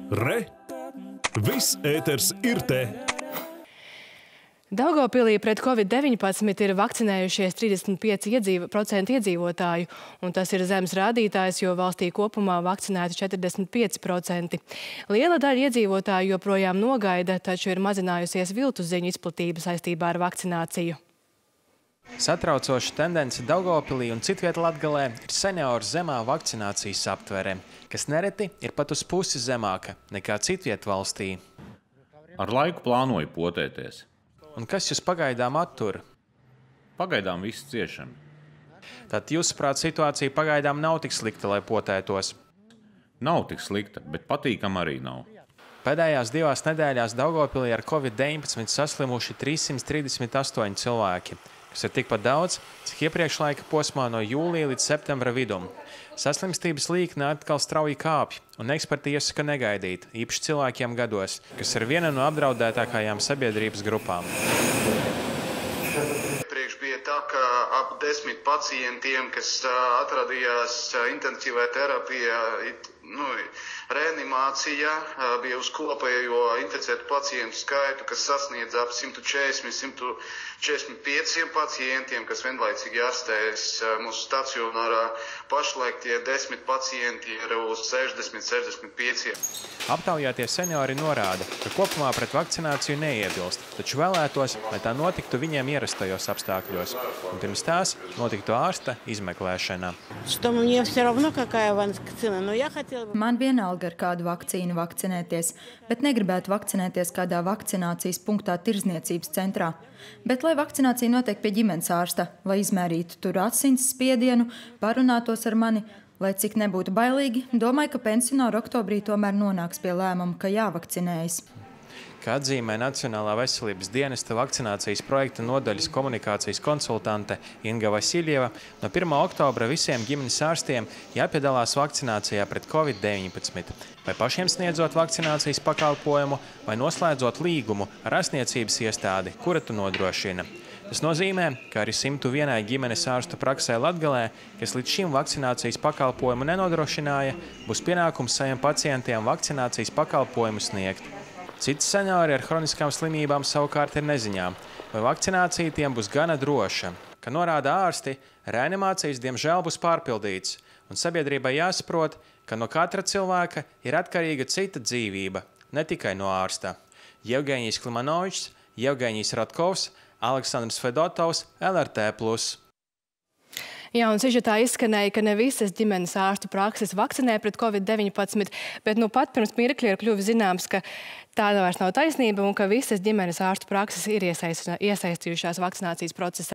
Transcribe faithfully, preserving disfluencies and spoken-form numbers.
Re! Viss ēters ir te! Daugavpilī pret covid deviņpadsmit ir vakcinējušies trīsdesmit pieci procenti iedzīvotāju, un tas ir zems rādītājs, jo valstī kopumā vakcinēti četrdesmit pieci procenti. Liela daļa iedzīvotāju joprojām nogaida, taču ir mazinājusies viltu ziņu izplatība saistībā ar vakcināciju. Satraucoša tendence Daugavpilī un citvieta Latgalē ir senioru zemā vakcinācijas aptvere, kas nereti ir pat uz pusi zemāka nekā citvieta valstī. Ar laiku plānoju potēties. Un kas jūs pagaidām attur? Pagaidām viss ciešami. Tad jūsuprāt situācija pagaidām nav tik slikta, lai potētos? Nav tik slikta, bet patīkama arī nav. Pēdējās divās nedēļās Daugavpilī ar covid deviņpadsmit saslimuši trīssimt trīsdesmit astoņi cilvēki, kas ir tikpat daudz, cik iepriekš laika posmā no jūlija līdz septembra vidum. Saslimstības līkne atkal strauji kāpj, un eksperti iesaka negaidīt, īpaši cilvēkiem gados, kas ir viena no apdraudētākajām sabiedrības grupām. Iepriekš bija tā, ka ap desmit pacientiem, kas atradījās intensīvā terapijā, nu, reanimācijā, bija uz kopējo inficētu pacientu skaitu, kas sasniedz ap simt četrdesmit, simt četrdesmit pieciem pacientiem, kas vienlaicīgi ārstējas mūsu stacionārā. Pašlaik tie desmit pacienti ir uz sešdesmit, sešdesmit pieciem. Aptaujātie seniori norāda, ka kopumā pret vakcināciju neiebilst, taču vēlētos, lai tā notiktu viņiem ierastajos apstākļos. Un pirms tās notiktu ārsta izmeklēšana. Man vienalga ar kādu vakcīnu vakcinēties, bet negribētu vakcinēties kādā vakcinācijas punktā tirzniecības centrā. Bet lai vakcinācija notiek pie ģimenes ārsta, lai izmērītu tur asins spiedienu, parunātos ar mani, lai cik nebūtu bailīgi, domāju, ka pensionāri oktobrī tomēr nonāks pie lēmuma, ka jāvakcinējas. Kā atzīmē Nacionālā veselības dienesta vakcinācijas projekta nodaļas komunikācijas konsultante Inga Vasiljeva, no pirmā oktobra visiem ģimenes ārstiem jāpiedalās vakcinācijā pret covid deviņpadsmit, vai pašiem sniedzot vakcinācijas pakalpojumu, vai noslēdzot līgumu ar ārstniecības iestādi, kura to nodrošina. Tas nozīmē, ka arī simt vienai ģimenes ārstu praksē Latgalē, kas līdz šim vakcinācijas pakalpojumu nenodrošināja, būs pienākums saviem pacientiem vakcinācijas pakalpojumu sniegt. Citi seniori ar hroniskām slimībām savukārt ir neziņā, vai vakcinācija tiem būs gana droša. Kā norāda ārsti, reanimācijas diemžēl būs pārpildīts, un sabiedrībai jāsaprot, ka no katra cilvēka ir atkarīga cita dzīvība, ne tikai no ārsta. Jevgeņijs Klimanovičs, Jevgeņijs Ratkovs, Aleksandrs Fedotovs, L R T plus. Jā, un sižetā izskanēja, ka ne visas ģimenes ārstu prakses vakcinē pret covid deviņpadsmit, bet nu pat pirms mirkļa ir kļuvis zināms, ka tā vairs nav taisnība un ka visas ģimenes ārstu prakses ir iesaistījušās vakcinācijas procesā.